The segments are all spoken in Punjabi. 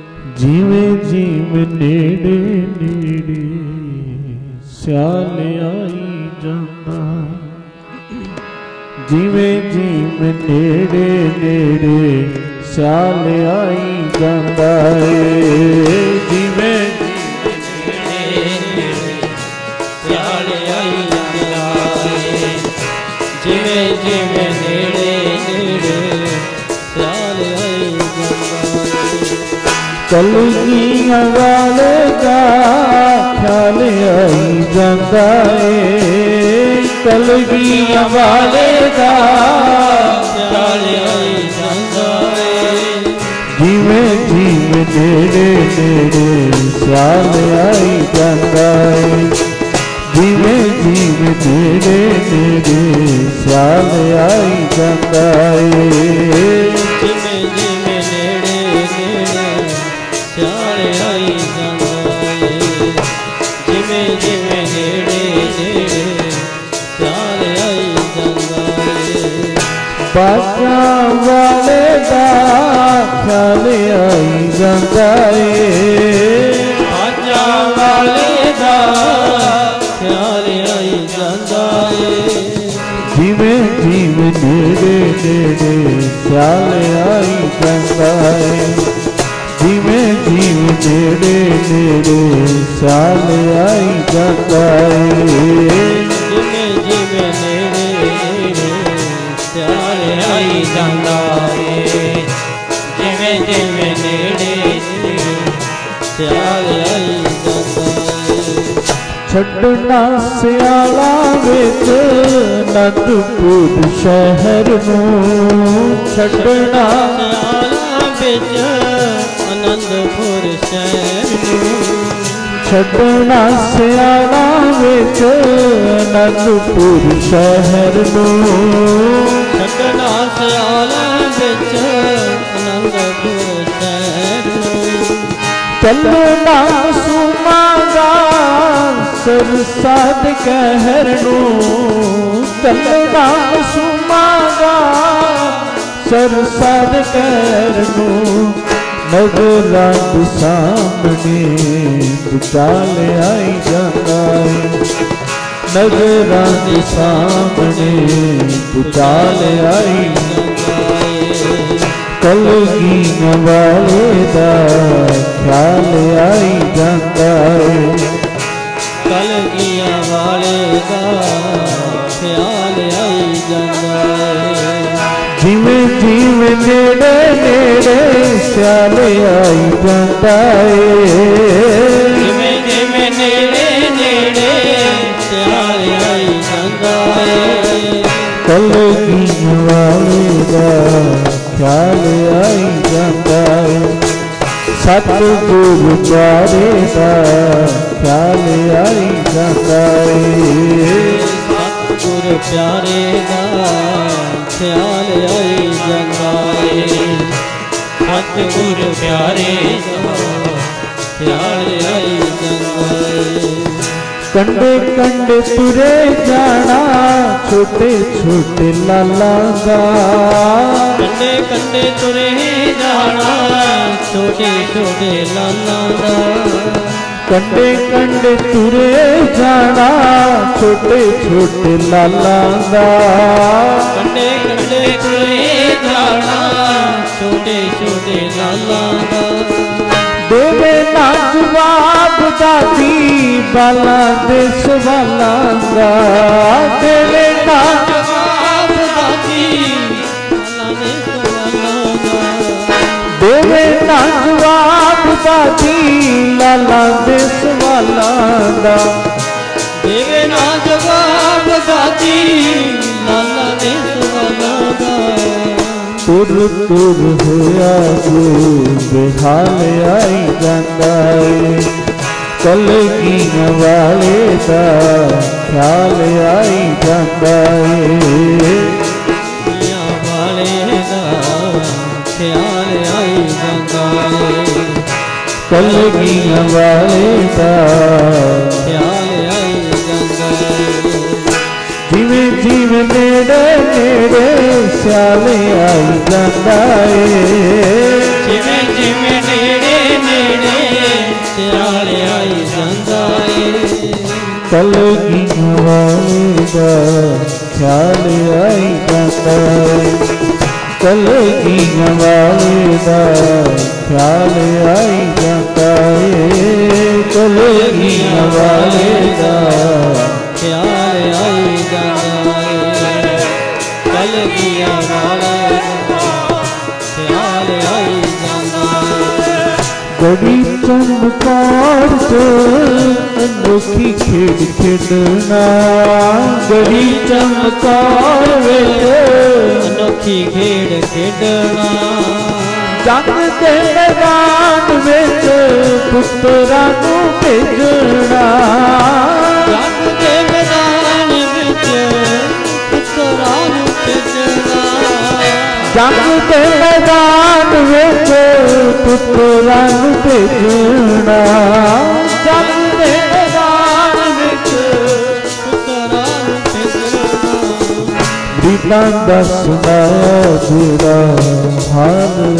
ਜਿਵੇਂ ਜਿਵੇਂ ਨੇੜੇ ਨੇੜੇ ਸਿਆਲ ਆਈ ਜਾਂਦਾ, ਜਿਵੇਂ ਜਿਵੇਂ ਨੇੜੇ ਨੇੜੇ ਸਿਆਲ ਆਈ ਜਾਂਦਾ ਏ, ਜਿਵੇਂ ਸਿਆਲ ਆਈ ਜਾਂਦਾ ਏ, ਜਿਵੇਂ ਜਿਵੇਂ ਨੇੜੇ ਨੇੜੇ ਸਿਆਲ ਆਈ ਜਾਂਦਾ ਏ। ਕਲਗੀਆਂ ਵਾਲੇ ਦਾ ਖਿਆਲ ਆਈ ਜਾਂਦਾ ਏ, ਕਲਗੀਆਂ ਵਾਲੇ ਦਾ ਖਿਆਲ ਆਈ ਜਾਂਦਾ ਏ, ਜਿਵੇਂ ਜਿਵੇਂ ਨੇੜੇ ਨੇੜੇ ਸਿਆਲ ਆਈ ਜਾਂਦਾ ਏ, ਜਿਵੇਂ ਜਿਵੇਂ ਨੇੜੇ ਨੇੜੇ ਸਿਆਲ ਆਈ ਜਾਂਦਾ ਏ, ਜਿਵੇਂ ਜਿਵੇਂ ਨੇੜੇ ਨੇੜੇ ਸਿਆਲ ਆਈ ਜਾਂਦਾ ਏ, ਜਿਵੇਂ ਜਿਵੇਂ ਨੇੜੇ ਨੇੜੇ ਸਿਆਲ ਆਈ ਜਾਂਦਾ ਏ। ਬਾਜਾਂ ਵਾਲੇ ਦਾ ਖਿਆਲ ਆਈ ਜਾਂਦਾ ਏ, ਬਾਜਾਂ ਵਾਲੇ ਦਾ ਖਿਆਲ ਆਈ ਜਾਂਦਾ ਏ, ਜਿਵੇਂ ਜਿਵੇਂ ਨੇੜੇ ਨੇੜੇ ਸਿਆਲ ਆਈ ਜਾਂਦਾ ਏ, ਜਿਵੇਂ ਜਿਵੇਂ ਨੇੜੇ ਨੇੜੇ ਸਿਆਲ ਆਈ ਜਾਂਦਾ ਏ, ਜਿਵੇਂ ਜਿਵੇਂ ਨੇੜੇ ਨੇੜੇ ਸਿਆਲ ਆਈ ਜਾਂਦਾ ਏ, ਜਿਵੇਂ ਜਿਵੇਂ ਨੇੜੇ ਨੇੜੇ ਸਿਆਲ ਆਈ ਜਾਂਦਾ ਏ। ਛੱਡਣਾ ਸਿਆਲਾਂ ਵਿੱਚ ਅਨੰਦਪੁਰ ਸ਼ਹਿਰ ਨੂੰ, ਛੱਡਣਾ ਸਿਆਲਾਂ ਵਿੱਚ ਅਨੰਦਪੁਰ ਸ਼ਹਿਰ ਨੂੰ, ਛੱਡਣਾ ਸਿਆਲਾਂ ਵਿੱਚ ਅਨੰਦਪੁਰ ਸ਼ਹਿਰ ਨੂੰ, ਛੱਡਣਾ ਸਿਆਲਾਂ ਵਿੱਚ ਅਨੰਦਪੁਰ ਸ਼ਹਿਰ ਨੂੰ, ਚੱਲਣਾ ਸੁਮਾਂਗਾ ਸਰਸਾਦ ਕਹਿਰ ਨੂੰ, ਚੱਲਣਾ ਸੁਮਾਂਗਾ ਸਰਸਾਦ ਕਹਿਰ ਨੂੰ, ਨਜ਼ਰਾਂ ਦੇ ਸਾਹਮਣੇ ਵਿਚਾਲ ਆਈ ਜਾਂਦਾ ਏ, ਨਜ਼ਰਾਂ ਦੇ ਸਾਹਮਣੇ ਵਿਚਾਲ ਆਈ ਜਾਂਦਾ ਏ। ਕਲਗੀਆਂ ਵਾਲੇ ਦਾ ਖਿਆਲ ਆਈ ਜਾਂਦਾ ਏ, ਕਲਗੀਆਂ ਵਾਲੇ ਦਾ ਖਿਆਲ ਆਈ ਜਾਂਦਾ ਏ, ਜਿਵੇਂ ਜਿਵੇਂ ਨੇੜੇ ਨੇੜੇ ਸਿਆਲ ਆਈ ਜਾਂਦਾ ਏ, ਜਿਵੇਂ ਜਿਵੇਂ ਨੇੜੇ ਨੇੜੇ ਸਿਆਲ ਆਈ ਜਾਂਦਾ ਏ, ਕਲਗੀਆਂ ਵਾਲੇ ਦਾ ਖਿਆਲ ਆਈ ਜਾਂਦਾ ਏ, ਸਤਿਗੁਰ ਪਿਆਰੇ ਦਾ ਖਿਆਲ ਆਈ ਜਾਂਦਾ ਏ, ਸਤਿਗੁਰ ਪਿਆਰੇ ਦਾ ਖਿਆਲ ਆਈ ਜਾਂਦਾ ਏ, ਸਤਿਗੁਰ ਪਿਆਰੇ ਦਾ ਖਿਆਲ ਆਈ ਜਾਂਦਾ ਏ। ਕੰਡੇ ਕੰਡੇ ਤੁਰੇ ਜਾਣਾ ਛੋਟੇ ਛੋਟੇ ਲਾਲਾਂ ਦਾ, ਕੰਡੇ ਕੰਡੇ ਤੁਰੇ ਜਾਣਾ ਛੋਟੇ ਛੋਟੇ ਲਾਲਾਂ ਦਾ, ਕੰਡੇ ਕੰਡੇ ਤੁਰੇ ਜਾਣਾ ਛੋਟੇ ਛੋਟੇ ਲਾਲਾਂ ਦਾ, ਕੰਡੇ ਕੰਡੇ ਤੁਰੇ ਜਾਣਾ ਛੋਟੇ ਛੋਟੇ ਲਾਲਾਂ ਦਾ, ਦੇਵੇ ਨਾ ਜਵਾਬ ਦਾਦੀ ਬਾਲਾਂ ਦੇ ਸਵਾਲਾਂ ਦਾ, ਦੇਵੇ ਨਾ ਜਵਾਬ ਦਾਦੀ ਬਾਲਾਂ ਦੇ ਸਵਾਲਾਂ ਦਾ, ਦੇਵੇ ਨਾ ਜਵਾਬ ਦਾਦੀ ਲਾਲਾਂ ਦੇ ਸਵਾਲਾਂ ਦਾ, ਦੇਵੇ ਨਾ ਜਵਾਬ ਦਾਦੀ ਲਾਲਾਂ ਦੇ ਸਵਾਲਾਂ ਦਾ, ਤੁਰ ਤੁਰ ਹੋਇਆ ਜੋ ਬਿਹਾਲ ਆਈ ਜਾਂਦਾ ਏ, ਕਲਗੀਆਂ ਵਾਲੇ ਦਾ ਖਿਆਲ ਆਈ ਜਾਂਦਾ ਏ, ਕਲਗੀਆਂ ਵਾਲੇ ਦਾ ਖਿਆਲ ਆਈ ਜਾਂਦਾ ਏ, ਕਲਗੀਆਂ ਵਾਲੇ ਦਾ ਖਿਆਲ ਆਈ ਜਾਂਦਾ ਏ, ਜਿਵੇਂ ਜਿਵੇਂ ਨੇੜੇ ਨੇੜੇ ਸਿਆਲ ਆਈ ਜਾਂਦਾ ਏ, ਜਿਵੇਂ ਜਿਵੇਂ ਨੇੜੇ ਕਲਗੀਆਂ ਵਾਲੇ ਦਾ ਖਿਆਲ ਆਈ ਜਾਂਦਾ ਏ ਕਲਗੀਆਂ ਵਾਲੇ ਦਾ ਖਿਆਲ ਆਈ ਜਾਂਦਾ ਏ ਕਲਗੀਆਂ ਵਾਲੇ ਦਾ ਖਿਆਲ ਆਈ ਜਾਂਦਾ ਏ ਕਲਗੀਆਂ ਵਾਲੇ ਦਾ ਖਿਆਲ ਆਈ ਜਾਂਦਾ ਏ ਬੜੀ ਚਮਕਾਰ ਚ ਅਨੋਖੀ ਖੇਡ ਖੇਡਣਾ ਬੜੀ ਚਮਕਾਰ ਵਿੱਚ ਅਨੋਖੀ ਖੇਡ ਖੇਡਣਾ ਜੰਗ ਦੇ ਮੈਦਾਨ ਵਿੱਚ ਪੁੱਤਰਾਂ ਨੂੰ ਭੇਜਣਾ ਜੰਗ ਦੇ ਮੈਦਾਨ ਵਿੱਚ ਪੁੱਤਰਾਂ ਨੂੰ ਭੇਜਣਾ ਜੰਗ ਦੇ ਮੈਦਾਨ ਵਿੱਚ ਪੁੱਤਰਾਂ ਨੂੰ ਭੇਜਣਾ ਜੰਗ ਦੇ ਮੈਦਾਨ ਵਿੱਚ ਪੁੱਤਰਾਂ ਨੂੰ ਭੇਜਣਾ ਰੀਤਾਂ ਦਾ ਸੁਣਾਇਆ ਜਿਹੜਾ ਹਾਲ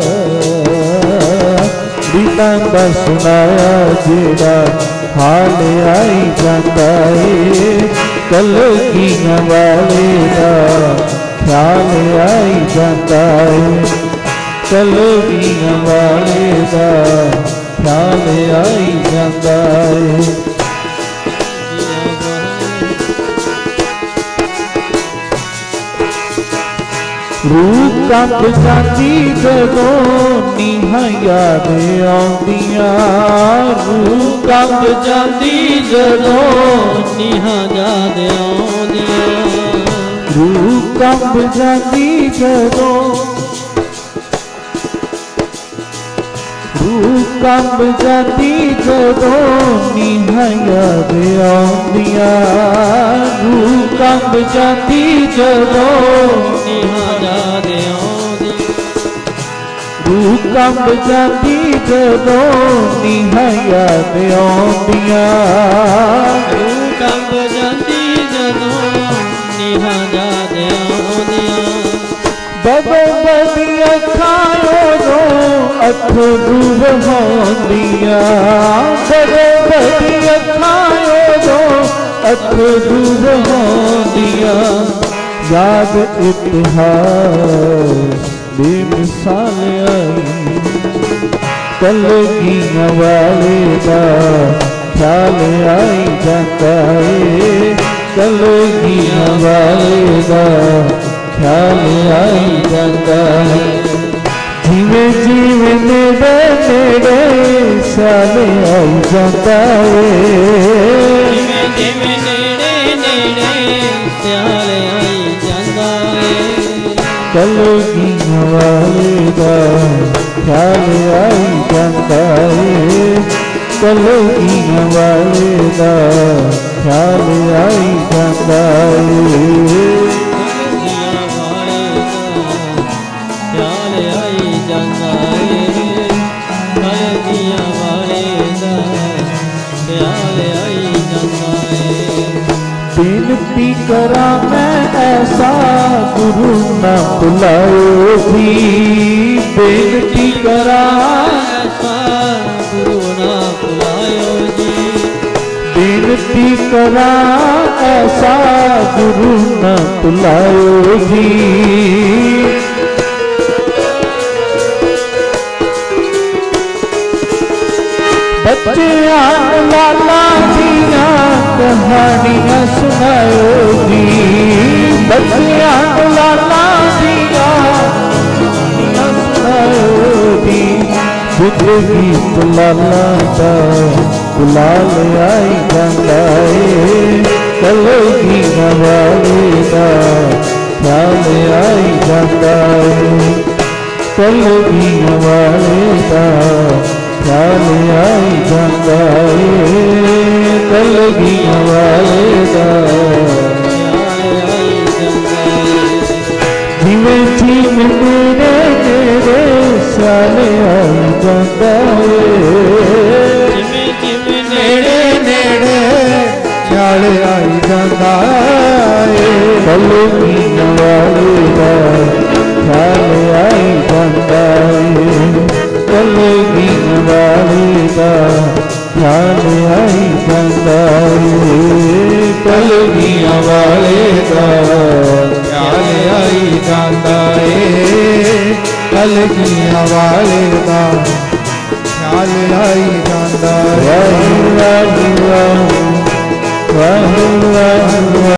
ਰੀਤਾਂ ਦਾ ਸੁਣਾਇਆ ਜਿਹੜਾ ਹਾਲ ਆਈ ਜਾਂਦਾ ਏ ਕਲਗੀਆਂ ਵਾਲੇ ਦਾ ਖਿਆਲ ਆਈ ਜਾਂਦਾ ਏ ਕਲਗੀਆਂ ਵਾਲੇ ਦਾ ਖਿਆਲ ਆਈ ਜਾਂਦਾ ਏ ਰੂਹ ਕੰਬ ਜਾਂਦੀ ਜਦੋਂ ਨੀਹਾਂ ਯਾਦ ਆਉਂਦੀਆਂ ਰੂਹ ਕੰਬ ਜਾਂਦੀ ਜਦੋਂ ਨੀਹਾਂ ਯਾਦ ਆਉਂਦੀਆਂ ਰੂਹ ਕੰਬ ਜਾਂਦੀ ਜਦੋਂ ਰੂਹ ਕੰਬ ਜਾਂਦੀ ਜਦੋਂ ਨੀਹਾਂ ਯਾਦ ਆਉਂਦੀਆਂ ਰੂਹ ਕੰਬ ਜਾਂਦੀ ਜਦੋਂ ਨੀਹਾਂ ਯਾਦ ਆਉਂਦੀਆਂ ਰੂਹ ਕੰਬ ਜਾਂਦੀ ਜਦੋਂ ਨੀਹਾਂ ਯਾਦ ਆਉਂਦੀਆਂ ਰੂਹ ਕੰਬ ਜਾਂਦੀ ਜਦੋਂ ਨੀਹਾਂ ਯਾਦ ਆਉਂਦੀਆਂ ਬਦੋਂ ਬਦੀ ਅੱਖਾਂ ਉਦੋਂ ਅੱਥਰੂ ਵਹਾਉਂਦੀਆਂ ਬਦੋਂ ਬਦੀ ਅੱਖਾਂ ਉਦੋਂ ਅੱਥਰੂ ਵਹਾਉਂਦੀਆਂ ਯਾਦ ਇਤਿਹਾਸ ਬੇਮਿਸਾਲ ਆਈ ਕਲਗੀਆਂ ਵਾਲੇ ਦਾ ਖਿਆਲ ਆਈ ਜਾਂਦਾ ਏ ਕਲਗੀਆਂ ਵਾਲੇ ਦਾ ਖਿਆਲ ਆਈ ਜਾਂਦਾ ਏ ਜਿਵੇਂ ਜਿਵੇਂ ਨੇੜੇ ਨੇੜੇ ਸਾਲ ਆਈ ਜਾਂਦਾ ਏ ਜਿਵੇਂ ਜਿਵੇਂ ਨੇੜੇ ਨੇੜੇ ਸਿਆਲ ਆਈ ਜਾਂਦਾ ਏ ਕਲਗੀਆਂ ਵਾਲੇ ਦਾ ਖਿਆਲ ਆਈ ਜਾਂਦਾ ਏ ਕਲਗੀਆਂ ਵਾਲੇ ਦਾ ਖਿਆਲ ਆਈ ਜਾਂਦਾ ਏ ਕਲਗੀਆਂ ਵਾਲੇ ਦਾ ਖਿਆਲ ਆਈ ਜਾਂਦਾ ਏ ਕਲਗੀਆਂ ਵਾਲੇ ਦਾ ਖਿਆਲ ਆਈ ਜਾਂਦਾ ਏ ਬੇਨਤੀ ਕਰਾਂ ਮੈਂ ਐਸਾ ਗੁਰੂ ਨਾ ਭੁਲਾਇਓ ਜੀ ਬੇਨਤੀ ਕਰਾਂ ਐਸਾ ਗੁਰੂ ਨਾ ਭੁਲਾਇਓ ਜੀ ਬੇਨਤੀ ਕਰਾਂ ਐਸਾ ਗੁਰੂ ਨਾ ਭੁਲਾਇਓ ਜੀ ਬੱਚਿਆਂ ਲਾਲਾ ਦੀਆਂ ਕਹਾਣੀਆਂ ਸੁਣਾਇਓ ਜੀ ਬੱਚਿਆਂ ਲਾਲਾ ਦੀਆਂ ਕਹਾਣੀਆਂ ਸੁਣਾਇਓ ਜੀ ਜ਼ਿੰਦਗੀ ਲਾਲਾ ਦਾ ਗੁਲਾਲ ਆਈ ਜਾਂਦਾ ਏ ਕਲਗੀਆਂ ਵਾਲੇ ਦਾ ਖਿਆਲ ਆਈ ਜਾਂਦਾ ਏ ਕਲਗੀਆਂ ਵਾਲੇ ਦਾ ਖਿਆਲ ਆਈ ਜਾਂਦਾ ਏ ਕਲਗੀਆਂ ਵਾਲੇ ਦਾ ਖਿਆਲ ਆਈ ਜਾਂਦਾ ਏ ਜਿਵੇਂ ਜਿਵੇਂ ਨੇੜੇ ਨੇੜੇ ਸਾਲ ਆਈ ਜਾਂਦਾ ਏ ਜਿਵੇਂ ਜਿਵੇਂ ਨੇੜੇ ਨੇੜੇ ਖਿਆਲ ਆਈ ਜਾਂਦਾ ਏ ਕਲਗੀਆਂ ਵਾਲੇ ਦਾ ਖਿਆਲ ਆਈ ਜਾਂਦਾ ਏ ਕਲਗੀਆਂ ਵਾਲੇ ਦਾ ਖਿਆਲ ਆਈ ਜਾਂਦਾ ਏ ਕਲਗੀਆਂ ਵਾਲੇ ਦਾ ਖਿਆਲ ਆਈ ਜਾਂਦਾ ਏ ਕਲਗੀਆਂ ਵਾਲੇ ਦਾ ਖਿਆਲ ਆਈ ਜਾਂਦਾ ਏ ਵਾਹਿਗੁਰੂ ਵਾਹਿਗੁਰੂ ਵਾਹਿਗੁਰੂ